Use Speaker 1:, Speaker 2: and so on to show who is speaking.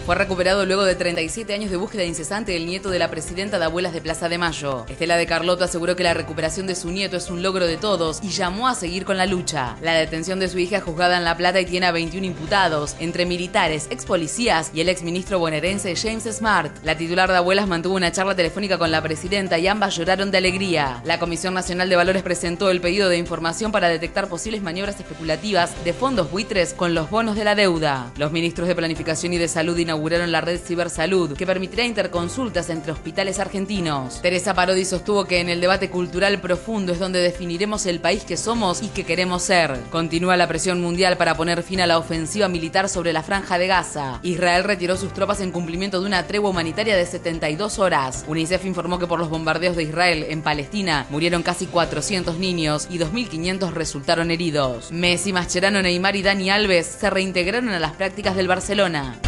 Speaker 1: Fue recuperado luego de 37 años de búsqueda incesante del nieto de la presidenta de Abuelas de Plaza de Mayo. Estela de Carlotto aseguró que la recuperación de su nieto es un logro de todos y llamó a seguir con la lucha. La detención de su hija es juzgada en La Plata y tiene a 21 imputados, entre militares, ex policías y el exministro bonaerense James Smart. La titular de Abuelas mantuvo una charla telefónica con la presidenta y ambas lloraron de alegría. La Comisión Nacional de Valores presentó el pedido de información para detectar posibles maniobras especulativas de fondos buitres con los bonos de la deuda. Los ministros de Planificación y de Salud inauguraron la red Cibersalud, que permitirá interconsultas entre hospitales argentinos. Teresa Parodi sostuvo que en el debate cultural profundo es donde definiremos el país que somos y que queremos ser. Continúa la presión mundial para poner fin a la ofensiva militar sobre la Franja de Gaza. Israel retiró sus tropas en cumplimiento de una tregua humanitaria de 72 horas. UNICEF informó que por los bombardeos de Israel en Palestina murieron casi 400 niños y 2.500 resultaron heridos. Messi, Mascherano, Neymar y Dani Alves se reintegraron a las prácticas del Barcelona.